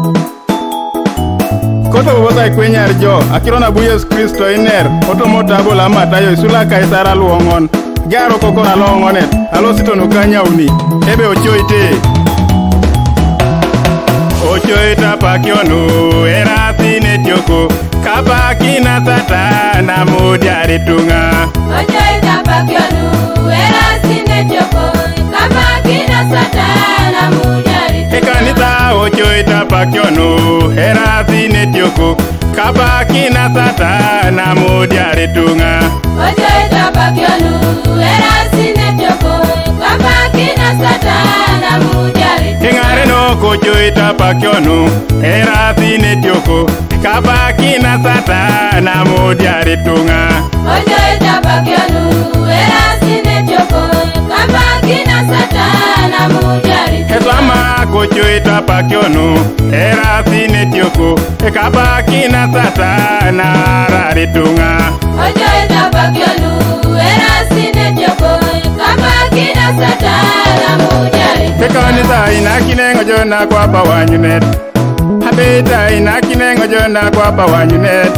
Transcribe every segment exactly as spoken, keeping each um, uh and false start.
Koto bosa kwenyar jo akirona bu Yesu Kristo iner otomo tabo la Mathew isula kaisara luongon garo kokora longonet alo sitono kanyauni ebe Ocoite Ocoite Apakio no era sine tioko kabaki na satana modiare tunga Ocoite Apakio no era sine tioko kabaki na satana modiare Ekanita Ocoite Apakio no era sine tioko kabaki na satana modiare tunga Ocoite Apakio no era sine tioko kabaki na satana modiare Engare no Ocoite Apakio no era sine tioko kabaki na satana modiare tunga Ocoite Apakio no era sine tioko kabaki na satana modiare Esama Ocoite Apakio no era sine tioko kabaki na satana rare tunga Ocoite Apakio no era sine tioko kabaki na satana modiare Ekanisa inakinengo jona kwa bawanyunet Habeta inakinengo jona kwa bawanyunet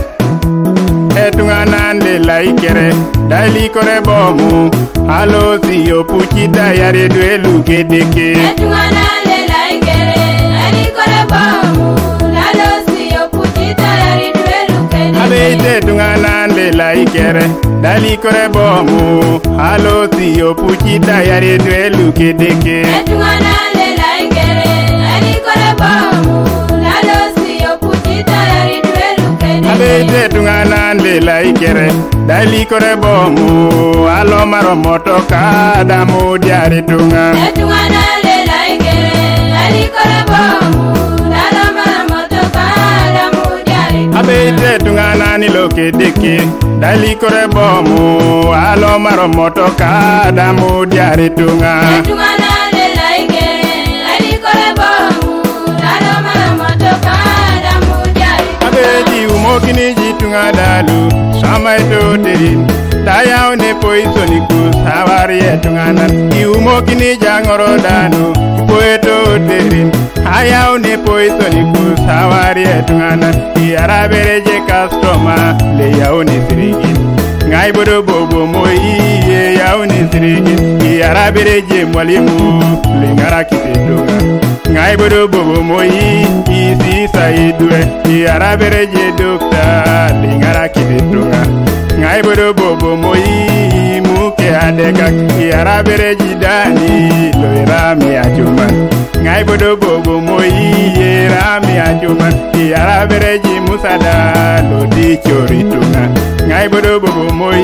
Etungana ndela ikere daili kore bomu Halo siyo puchita yare duelu kedeke Etungana ndela ikere daili kore bomu Halo siyo puchita yare duelu kedeke Habeta tungana ndela ikere daili kore bomu Halo siyo puchita yare duelu kedeke Etungana ndela ikere daili kore bomu Halo siyo puchita yare duelu kedeke Habeta tungana ndela ikere daili kore bomu Alo maro motoka damu diare tunga Etungana ndela ikere daili kore bomu Halo maro motoka damu diare Habeta tungana niloke deke daili kore bomu Alo maro motoka damu diare tunga Etungana ndela ikere daili kore bomu Halo maro motoka damu diare Habeti umokini jitunga dalu sama ito terin Tayao ne poisoni kus havari etungana Iumokini jangoro danu Ipoeto terin Hayao ne poisoni kus havari etungana Iarabereje customer le yao ne sirigin Ngai bodo bobo moi ye yao ne sirigin Iarabereje mwalimu le ngara kitetunga Ngai bodo bobo moi isi saidwe Iarabereje dokta le ngara kitetunga Ngai bodo bobo moi muke adeka Iarabereje dani lo irami achuman Ngai bodo bobo moi ye rami achuman Iarabereje musada lo di choritunga Ngai bodo bobo moi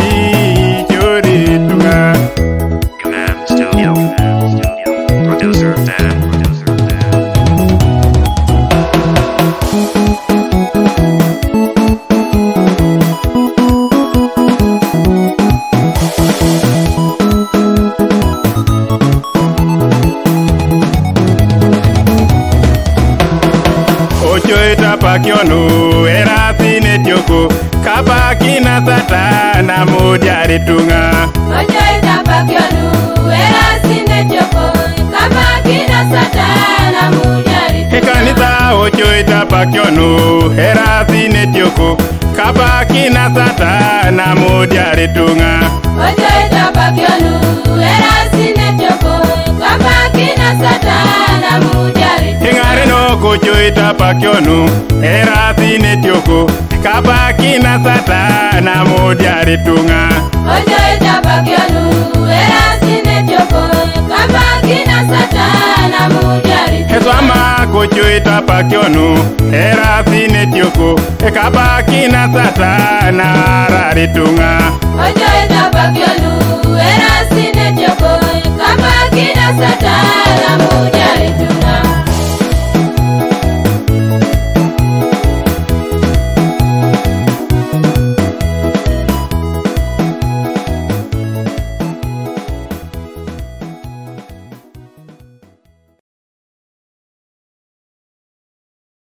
choritunga Command Studio. Producer Dan. Ocoite Apakio no era sine tioko kabaki na satana modiare tunga Ocoite Apakio no era sine tioko kabaki na satana modiare Ekanisa Ocoite Apakio no era sine tioko kabaki na satana modiare tunga Ocoite Apakio no era sine tioko kabaki na satana modiare Engare no Ocoite Apakio no era sine tioko kabaki na satana modiare tunga Ocoite Apakio no era sine tioko kabaki na satana modiare Esama Ocoite Apakio no era sine tioko kabaki na satana rare tunga Ocoite Apakio